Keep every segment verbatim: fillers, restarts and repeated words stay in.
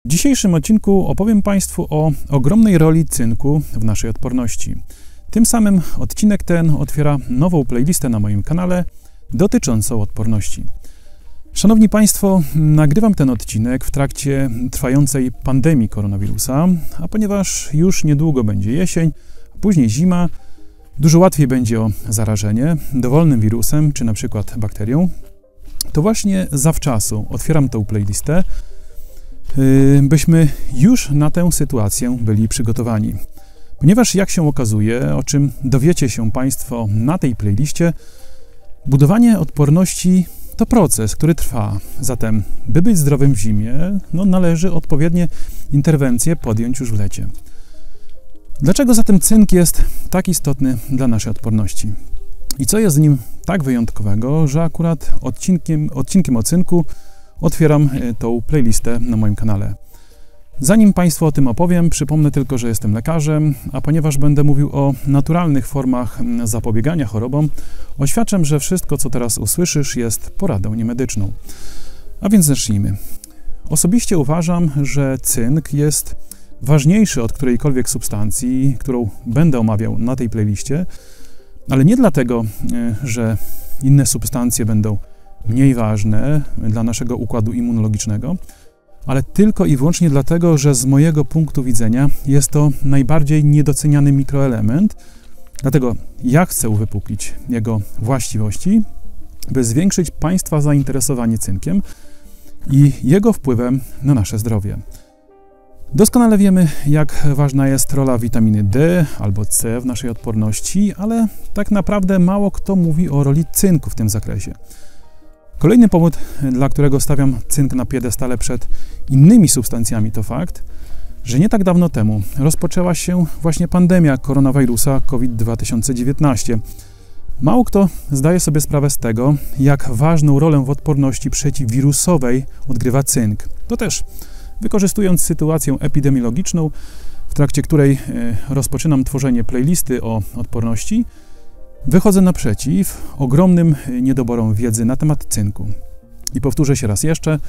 W dzisiejszym odcinku opowiem Państwu o ogromnej roli cynku w naszej odporności. Tym samym odcinek ten otwiera nową playlistę na moim kanale dotyczącą odporności. Szanowni Państwo, nagrywam ten odcinek w trakcie trwającej pandemii koronawirusa, a ponieważ już niedługo będzie jesień, a później zima, dużo łatwiej będzie o zarażenie dowolnym wirusem czy na przykład bakterią, to właśnie zawczasu otwieram tę playlistę, byśmy już na tę sytuację byli przygotowani. Ponieważ jak się okazuje, o czym dowiecie się Państwo na tej playliście, budowanie odporności to proces, który trwa. Zatem, by być zdrowym w zimie, no, należy odpowiednie interwencje podjąć już w lecie. Dlaczego zatem cynk jest tak istotny dla naszej odporności? I co jest z nim tak wyjątkowego, że akurat odcinkiem, odcinkiem o cynku otwieram tą playlistę na moim kanale. Zanim Państwu o tym opowiem, przypomnę tylko, że jestem lekarzem, a ponieważ będę mówił o naturalnych formach zapobiegania chorobom, oświadczam, że wszystko, co teraz usłyszysz, jest poradą niemedyczną. A więc zacznijmy. Osobiście uważam, że cynk jest ważniejszy od którejkolwiek substancji, którą będę omawiał na tej playliście, ale nie dlatego, że inne substancje będą mniej ważne dla naszego układu immunologicznego, ale tylko i wyłącznie dlatego, że z mojego punktu widzenia jest to najbardziej niedoceniany mikroelement. Dlatego ja chcę uwypuklić jego właściwości, by zwiększyć Państwa zainteresowanie cynkiem i jego wpływem na nasze zdrowie. Doskonale wiemy, jak ważna jest rola witaminy D albo C w naszej odporności, ale tak naprawdę mało kto mówi o roli cynku w tym zakresie. Kolejny powód, dla którego stawiam cynk na piedestale przed innymi substancjami, to fakt, że nie tak dawno temu rozpoczęła się właśnie pandemia koronawirusa COVID dwa tysiące dziewiętnaście. Mało kto zdaje sobie sprawę z tego, jak ważną rolę w odporności przeciwwirusowej odgrywa cynk. To też wykorzystując sytuację epidemiologiczną, w trakcie której rozpoczynam tworzenie playlisty o odporności, wychodzę naprzeciw ogromnym niedoborom wiedzy na temat cynku. I powtórzę się raz jeszcze,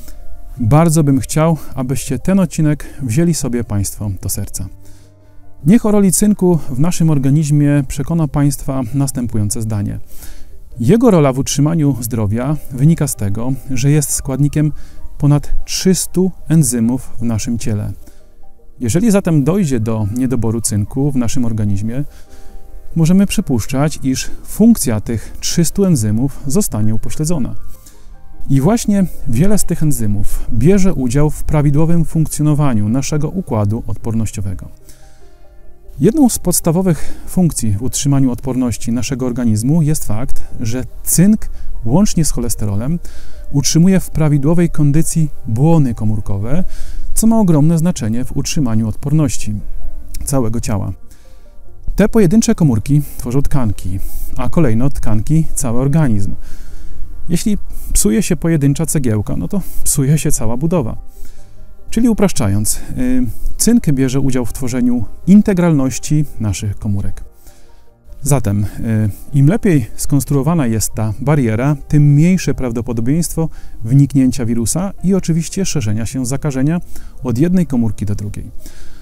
bardzo bym chciał, abyście ten odcinek wzięli sobie Państwo do serca. Niech o roli cynku w naszym organizmie przekona Państwa następujące zdanie. Jego rola w utrzymaniu zdrowia wynika z tego, że jest składnikiem ponad trzystu enzymów w naszym ciele. Jeżeli zatem dojdzie do niedoboru cynku w naszym organizmie, możemy przypuszczać, iż funkcja tych trzystu enzymów zostanie upośledzona. I właśnie wiele z tych enzymów bierze udział w prawidłowym funkcjonowaniu naszego układu odpornościowego. Jedną z podstawowych funkcji w utrzymaniu odporności naszego organizmu jest fakt, że cynk łącznie z cholesterolem utrzymuje w prawidłowej kondycji błony komórkowe, co ma ogromne znaczenie w utrzymaniu odporności całego ciała. Te pojedyncze komórki tworzą tkanki, a kolejno tkanki cały organizm. Jeśli psuje się pojedyncza cegiełka, no to psuje się cała budowa. Czyli upraszczając, cynk bierze udział w tworzeniu integralności naszych komórek. Zatem im lepiej skonstruowana jest ta bariera, tym mniejsze prawdopodobieństwo wniknięcia wirusa i oczywiście szerzenia się zakażenia od jednej komórki do drugiej.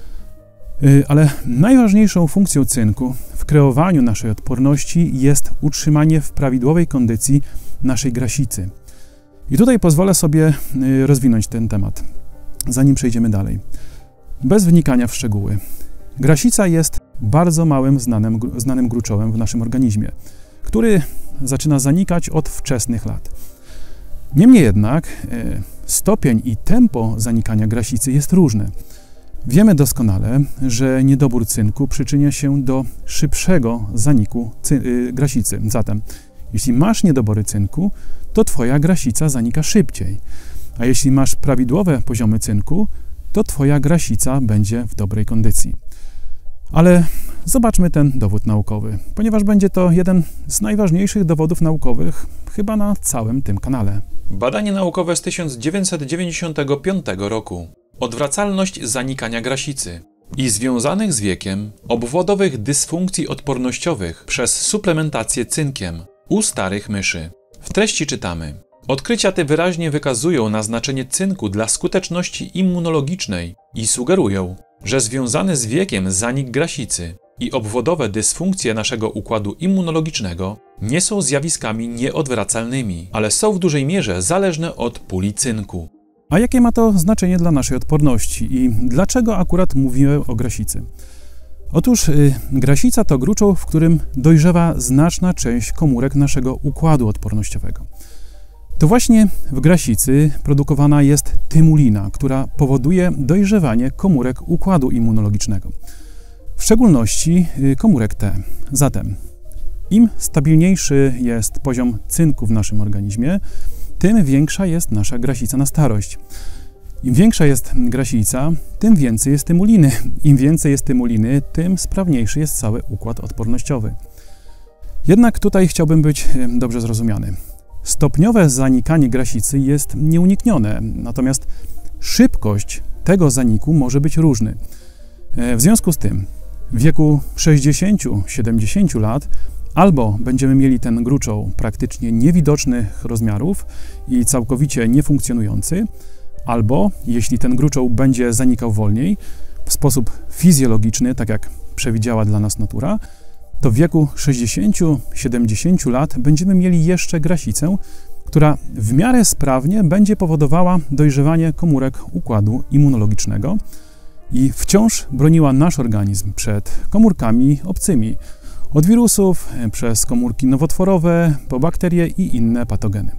Ale najważniejszą funkcją cynku w kreowaniu naszej odporności jest utrzymanie w prawidłowej kondycji naszej grasicy. I tutaj pozwolę sobie rozwinąć ten temat, zanim przejdziemy dalej. Bez wnikania w szczegóły. Grasica jest bardzo małym znanym, znanym gruczołem w naszym organizmie, który zaczyna zanikać od wczesnych lat. Niemniej jednak stopień i tempo zanikania grasicy jest różne. Wiemy doskonale, że niedobór cynku przyczynia się do szybszego zaniku cy- grasicy. Zatem, jeśli masz niedobory cynku, to Twoja grasica zanika szybciej. A jeśli masz prawidłowe poziomy cynku, to Twoja grasica będzie w dobrej kondycji. Ale zobaczmy ten dowód naukowy, ponieważ będzie to jeden z najważniejszych dowodów naukowych chyba na całym tym kanale. Badanie naukowe z tysiąc dziewięćset dziewięćdziesiątego piątego roku. Odwracalność zanikania grasicy i związanych z wiekiem obwodowych dysfunkcji odpornościowych przez suplementację cynkiem u starych myszy. W treści czytamy: Odkrycia te wyraźnie wykazują na znaczenie cynku dla skuteczności immunologicznej i sugerują, że związany z wiekiem zanik grasicy i obwodowe dysfunkcje naszego układu immunologicznego nie są zjawiskami nieodwracalnymi, ale są w dużej mierze zależne od puli cynku. A jakie ma to znaczenie dla naszej odporności i dlaczego akurat mówimy o grasicy? Otóż y, grasica to gruczoł, w którym dojrzewa znaczna część komórek naszego układu odpornościowego. To właśnie w grasicy produkowana jest tymulina, która powoduje dojrzewanie komórek układu immunologicznego, w szczególności y, komórek T. Zatem im stabilniejszy jest poziom cynku w naszym organizmie, tym większa jest nasza grasica na starość. Im większa jest grasica, tym więcej jest tymuliny. Im więcej jest tymuliny, tym sprawniejszy jest cały układ odpornościowy. Jednak tutaj chciałbym być dobrze zrozumiany. Stopniowe zanikanie grasicy jest nieuniknione, natomiast szybkość tego zaniku może być różny. W związku z tym w wieku sześćdziesięciu do siedemdziesięciu lat albo będziemy mieli ten gruczoł praktycznie niewidocznych rozmiarów i całkowicie niefunkcjonujący, albo, jeśli ten gruczoł będzie zanikał wolniej, w sposób fizjologiczny, tak jak przewidziała dla nas natura, to w wieku sześćdziesięciu do siedemdziesięciu lat będziemy mieli jeszcze grasicę, która w miarę sprawnie będzie powodowała dojrzewanie komórek układu immunologicznego i wciąż broniła nasz organizm przed komórkami obcymi, od wirusów, przez komórki nowotworowe, po bakterie i inne patogeny.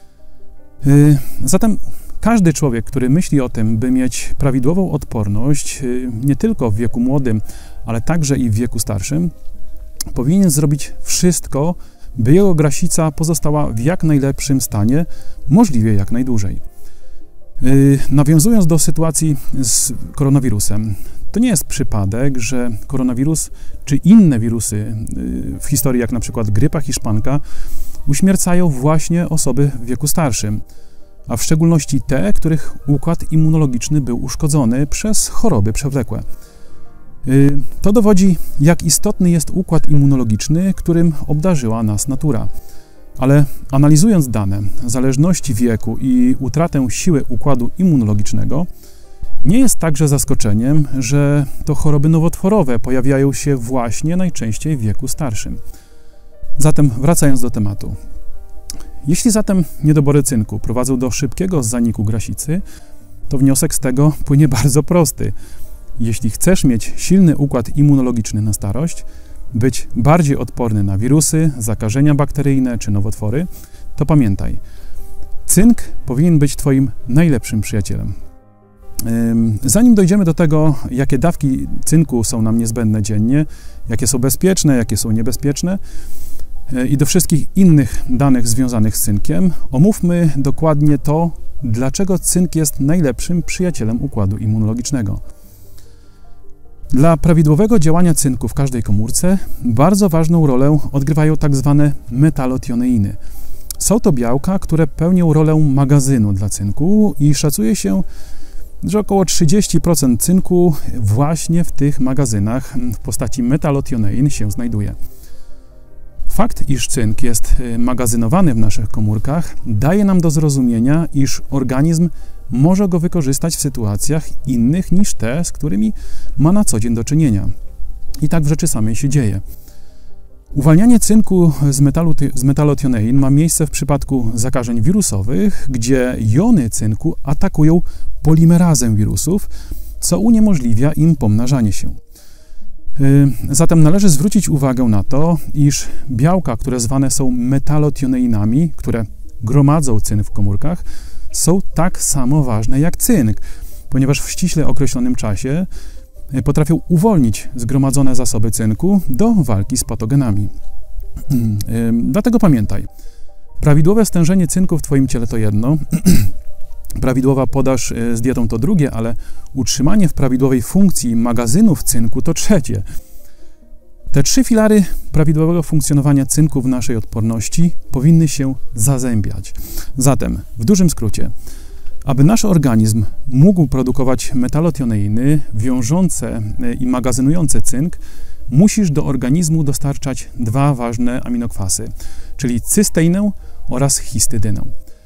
Zatem każdy człowiek, który myśli o tym, by mieć prawidłową odporność, nie tylko w wieku młodym, ale także i w wieku starszym, powinien zrobić wszystko, by jego grasica pozostała w jak najlepszym stanie, możliwie jak najdłużej. Nawiązując do sytuacji z koronawirusem, to nie jest przypadek, że koronawirus czy inne wirusy w historii, jak na przykład grypa hiszpanka, uśmiercają właśnie osoby w wieku starszym, a w szczególności te, których układ immunologiczny był uszkodzony przez choroby przewlekłe. To dowodzi, jak istotny jest układ immunologiczny, którym obdarzyła nas natura. Ale analizując dane zależności wieku i utratę siły układu immunologicznego, nie jest także zaskoczeniem, że to choroby nowotworowe pojawiają się właśnie najczęściej w wieku starszym. Zatem wracając do tematu. Jeśli zatem niedobory cynku prowadzą do szybkiego zaniku grasicy, to wniosek z tego płynie bardzo prosty. Jeśli chcesz mieć silny układ immunologiczny na starość, być bardziej odporny na wirusy, zakażenia bakteryjne czy nowotwory, to pamiętaj, cynk powinien być Twoim najlepszym przyjacielem. Zanim dojdziemy do tego, jakie dawki cynku są nam niezbędne dziennie, jakie są bezpieczne, jakie są niebezpieczne i do wszystkich innych danych związanych z cynkiem, omówmy dokładnie to, dlaczego cynk jest najlepszym przyjacielem układu immunologicznego. Dla prawidłowego działania cynku w każdej komórce bardzo ważną rolę odgrywają tak zwane metalotioneiny. Są to białka, które pełnią rolę magazynu dla cynku i szacuje się, że około trzydzieści procent cynku właśnie w tych magazynach w postaci metalotionein się znajduje. Fakt, iż cynk jest magazynowany w naszych komórkach, daje nam do zrozumienia, iż organizm może go wykorzystać w sytuacjach innych niż te, z którymi ma na co dzień do czynienia. I tak w rzeczy samej się dzieje. Uwalnianie cynku z, metalu, z metalotionein ma miejsce w przypadku zakażeń wirusowych, gdzie jony cynku atakują polimerazę wirusów, co uniemożliwia im pomnażanie się. Zatem należy zwrócić uwagę na to, iż białka, które zwane są metalotioneinami, które gromadzą cynk w komórkach, są tak samo ważne jak cynk, ponieważ w ściśle określonym czasie potrafią uwolnić zgromadzone zasoby cynku do walki z patogenami. Dlatego pamiętaj, prawidłowe stężenie cynku w Twoim ciele to jedno, prawidłowa podaż z dietą to drugie, ale utrzymanie w prawidłowej funkcji magazynów cynku to trzecie. Te trzy filary prawidłowego funkcjonowania cynku w naszej odporności powinny się zazębiać. Zatem, w dużym skrócie, aby nasz organizm mógł produkować metalotioneiny wiążące i magazynujące cynk, musisz do organizmu dostarczać dwa ważne aminokwasy, czyli cysteinę oraz histydynę.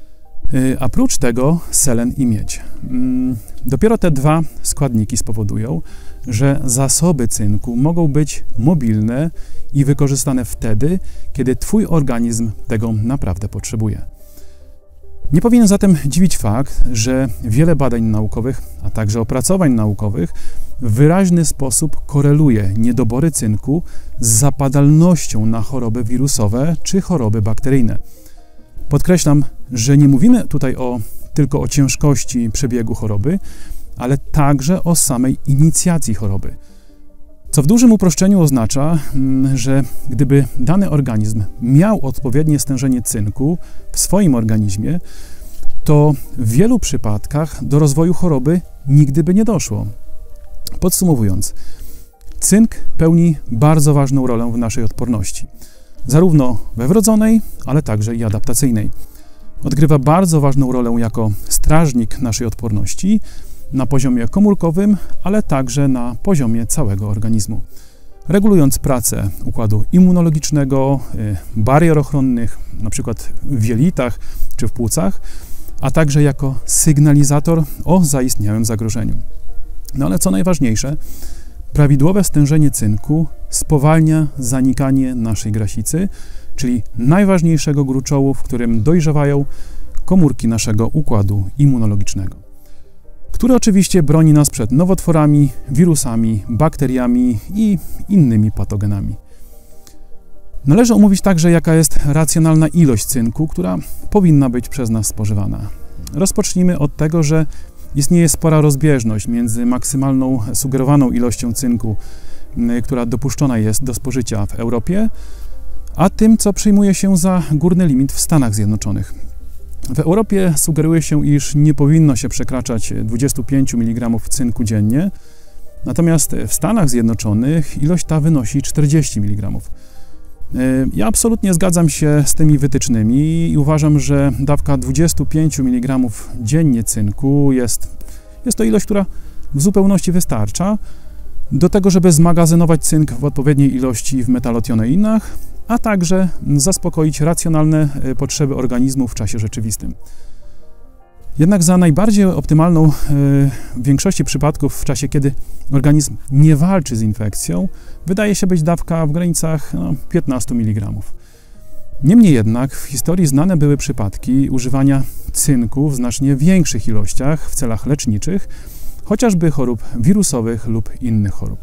A prócz tego selen i miedź. Dopiero te dwa składniki spowodują, że zasoby cynku mogą być mobilne i wykorzystane wtedy, kiedy Twój organizm tego naprawdę potrzebuje. Nie powinien zatem dziwić fakt, że wiele badań naukowych, a także opracowań naukowych w wyraźny sposób koreluje niedobory cynku z zapadalnością na choroby wirusowe czy choroby bakteryjne. Podkreślam, że nie mówimy tutaj o, tylko o ciężkości przebiegu choroby, ale także o samej inicjacji choroby. Co w dużym uproszczeniu oznacza, że gdyby dany organizm miał odpowiednie stężenie cynku w swoim organizmie, to w wielu przypadkach do rozwoju choroby nigdy by nie doszło. Podsumowując, cynk pełni bardzo ważną rolę w naszej odporności, zarówno we wrodzonej, ale także i adaptacyjnej. Odgrywa bardzo ważną rolę jako strażnik naszej odporności na poziomie komórkowym, ale także na poziomie całego organizmu, regulując pracę układu immunologicznego, barier ochronnych, np. w jelitach czy w płucach, a także jako sygnalizator o zaistniałym zagrożeniu. No ale co najważniejsze, prawidłowe stężenie cynku spowalnia zanikanie naszej grasicy, czyli najważniejszego gruczołu, w którym dojrzewają komórki naszego układu immunologicznego, który oczywiście broni nas przed nowotworami, wirusami, bakteriami i innymi patogenami. Należy omówić także, jaka jest racjonalna ilość cynku, która powinna być przez nas spożywana. Rozpocznijmy od tego, że istnieje spora rozbieżność między maksymalną sugerowaną ilością cynku, która dopuszczona jest do spożycia w Europie, a tym, co przyjmuje się za górny limit w Stanach Zjednoczonych. W Europie sugeruje się, iż nie powinno się przekraczać dwadzieścia pięć miligramów cynku dziennie, natomiast w Stanach Zjednoczonych ilość ta wynosi czterdzieści miligramów. Ja absolutnie zgadzam się z tymi wytycznymi i uważam, że dawka dwadzieścia pięć miligramów dziennie cynku jest, jest to ilość, która w zupełności wystarcza do tego, żeby zmagazynować cynk w odpowiedniej ilości w metalotioneinach, a także zaspokoić racjonalne potrzeby organizmu w czasie rzeczywistym. Jednak za najbardziej optymalną w większości przypadków w czasie, kiedy organizm nie walczy z infekcją, wydaje się być dawka w granicach no, piętnastu miligramów. Niemniej jednak w historii znane były przypadki używania cynku w znacznie większych ilościach w celach leczniczych, chociażby chorób wirusowych lub innych chorób.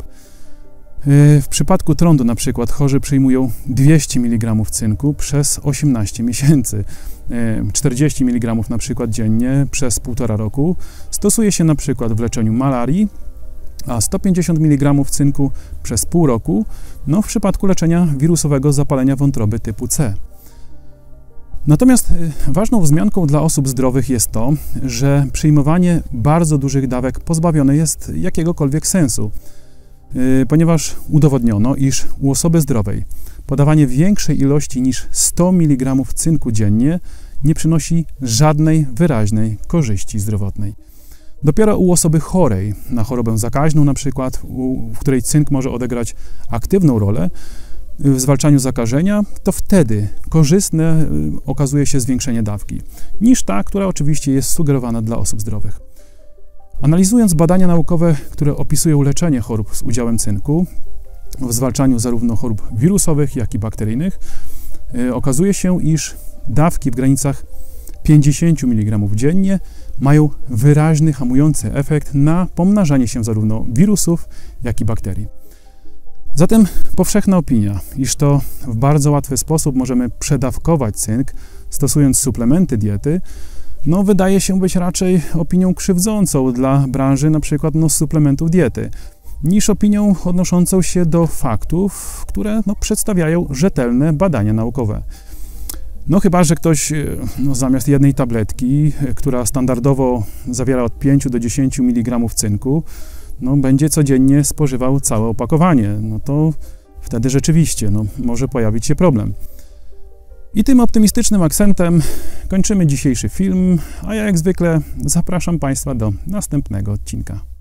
W przypadku trądu na przykład chorzy przyjmują dwieście miligramów cynku przez osiemnaście miesięcy, czterdzieści miligramów na przykład dziennie przez półtora roku. Stosuje się na przykład w leczeniu malarii, a sto pięćdziesiąt miligramów cynku przez pół roku no, w przypadku leczenia wirusowego zapalenia wątroby typu C. Natomiast ważną wzmianką dla osób zdrowych jest to, że przyjmowanie bardzo dużych dawek pozbawione jest jakiegokolwiek sensu, ponieważ udowodniono, iż u osoby zdrowej podawanie większej ilości niż sto miligramów cynku dziennie nie przynosi żadnej wyraźnej korzyści zdrowotnej. Dopiero u osoby chorej na chorobę zakaźną na przykład, u, w której cynk może odegrać aktywną rolę w zwalczaniu zakażenia, to wtedy korzystne okazuje się zwiększenie dawki, niż ta, która oczywiście jest sugerowana dla osób zdrowych. Analizując badania naukowe, które opisują leczenie chorób z udziałem cynku w zwalczaniu zarówno chorób wirusowych, jak i bakteryjnych, okazuje się, iż dawki w granicach pięćdziesięciu miligramów dziennie mają wyraźny hamujący efekt na pomnażanie się zarówno wirusów, jak i bakterii. Zatem powszechna opinia, iż to w bardzo łatwy sposób możemy przedawkować cynk, stosując suplementy diety, no wydaje się być raczej opinią krzywdzącą dla branży na przykład no, suplementów diety, niż opinią odnoszącą się do faktów, które no, przedstawiają rzetelne badania naukowe. No chyba, że ktoś no, zamiast jednej tabletki, która standardowo zawiera od pięciu do dziesięciu miligramów cynku, no, będzie codziennie spożywał całe opakowanie, no to wtedy rzeczywiście no, może pojawić się problem. I tym optymistycznym akcentem kończymy dzisiejszy film, a ja jak zwykle zapraszam Państwa do następnego odcinka.